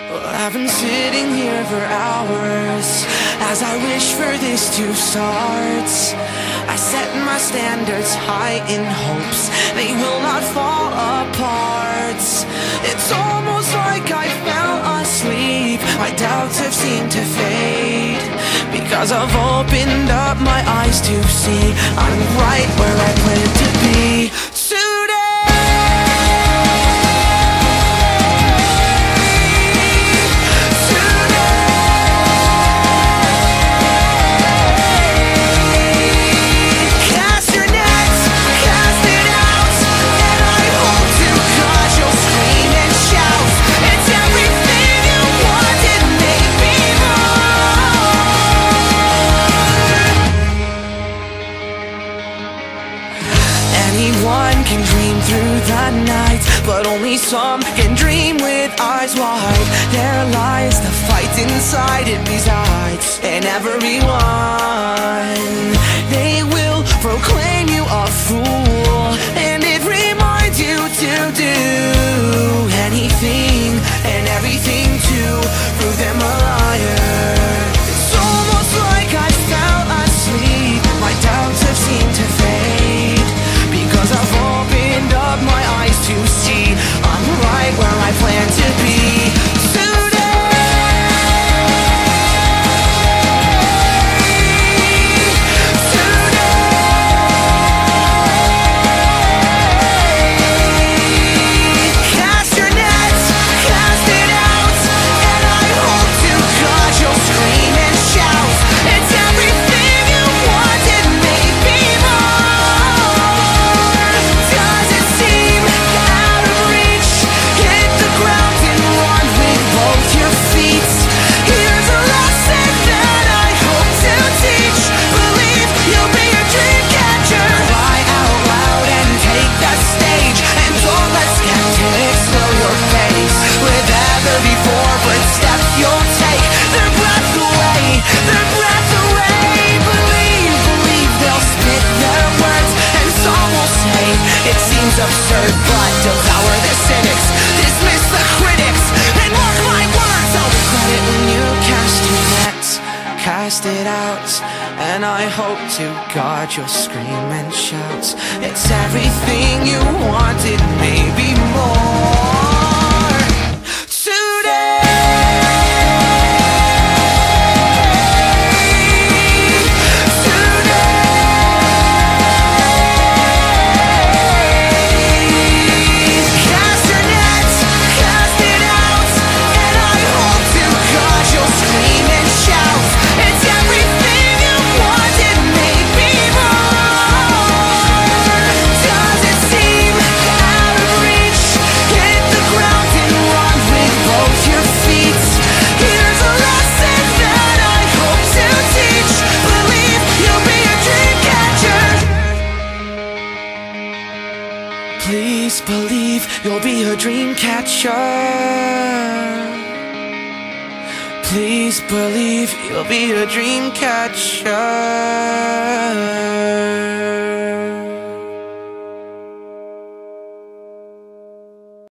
Well, I've been sitting here for hours as I wish for this to start. I set my standards high in hopes they will not fall apart. It's almost like I fell asleep. My doubts have seemed to fade because I've opened up my eyes to see I'm right where I plan to be today. Anyone can dream through the night, but only some can dream with eyes wide. There lies the fight inside, it resides in everyone. They will proclaim you a fool, and it reminds you to do anything and everything to prove them a liar. It's almost like I fell asleep. My doubts have seemed to fade because I've opened up my eyes to see I'm right where I plan to be today. Cast your nets, cast it out, and I hope to God you'll scream and shout. It's everything you wanted, maybe more. Does it seem out of reach? Hit the ground and run with both your feet. Here's a lesson that I hope to teach. Believe you'll be a dream catcher. Cry out loud and take the stage, and don't let skeptics know your face. With every forward step you'll take, their breath away, their breath away. Believe they'll spit their words, and some will say it seems absurd, but devour the cynics, dismiss the critics, and mark my words, I'll regret it when you cast your net, cast it out, and I hope to God you'll scream and shout. It's everything you wanted, maybe more today. Cast your nets, cast it out, and I hope to God you'll scream and shout. It's everything you wanted, maybe more. Does it seem out of reach? Hit the ground and run with both your feet. Here's a lesson that I hope to teach. Believe you'll be a dream catcher. Please believe you'll be a dream catcher. Please believe you'll be a dream catcher.